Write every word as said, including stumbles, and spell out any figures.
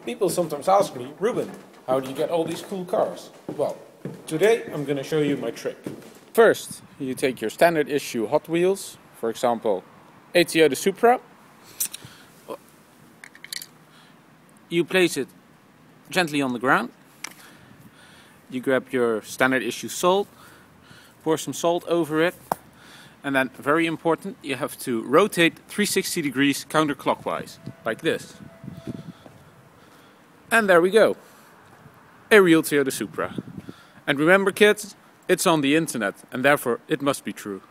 People sometimes ask me, Ruben, how do you get all these cool cars? Well, today I'm going to show you my trick. First, you take your standard issue Hot Wheels, for example, A T O the Supra. You place it gently on the ground. You grab your standard issue salt, pour some salt over it, and then, very important, you have to rotate three hundred sixty degrees counterclockwise, like this. And there we go, a real Toyota Supra. And remember kids, it's on the internet, and therefore it must be true.